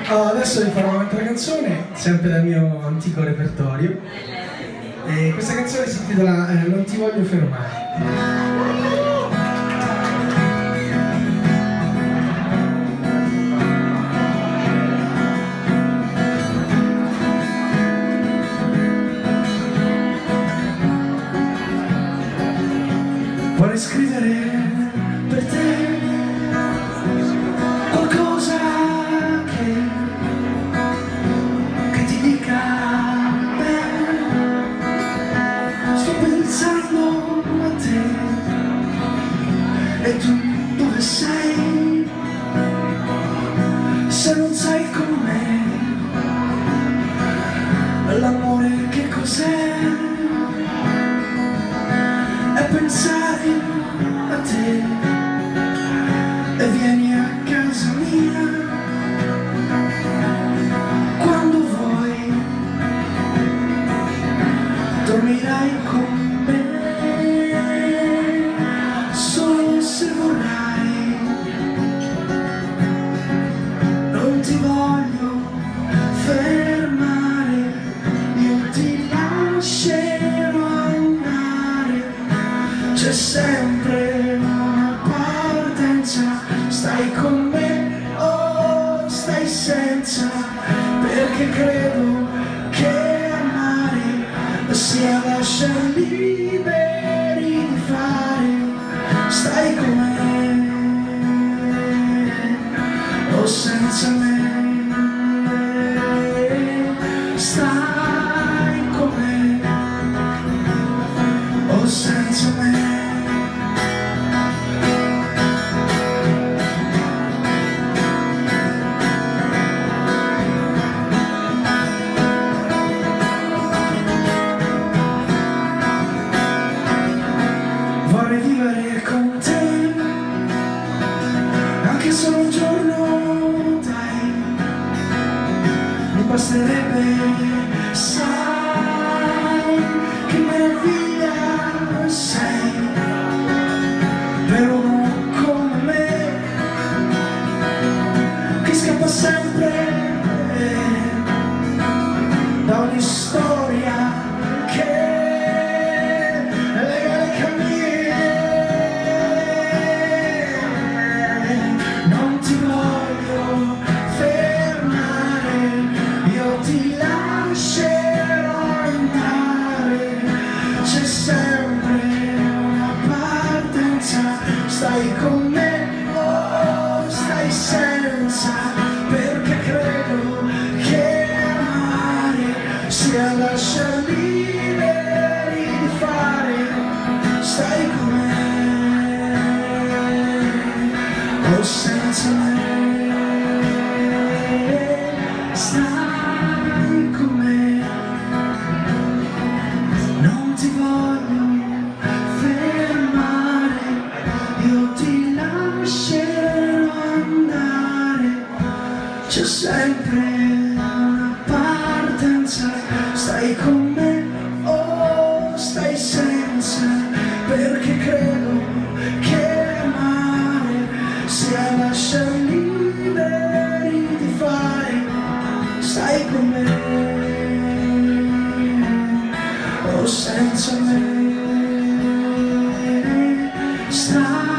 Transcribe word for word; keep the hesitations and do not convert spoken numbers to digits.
Oh, adesso vi farò un'altra canzone, sempre dal mio antico repertorio. E questa canzone si intitola eh, Non ti voglio fermare. Vorrei scrivere per te qualcosa che, che ti dica bene. Sto pensando a te e tu dove sei? Se non sei con me, l'amore che cos'è? E pensare a te e vieni a casa mia quando vuoi, dormirai con me solo se vorrai. Non ti voglio fermare, io ti lascerò andare. C'è sempre una partenza, stai con me o stai senza, perché credo che amare sia lasciar liberi di fare. Stai con me o senza me, stai con me o senza me. Vorrei vivere con te anche solo un giorno, dai, mi basterebbe. Sai che meraviglia sei per uno come me che scappa sempre da ogni storia che ti lascerò andare. C'è sempre una partenza, stai con me o stai senza, perché credo che amare sia lasciar liberi di fare. Stai con me o senza me, stai. Non ti voglio fermare, io ti lascerò andare. C'è sempre una partenza, stai con me o stai senza, perché credo che amare sia lasciar liberi di fare. Stai con me o senza me, stai.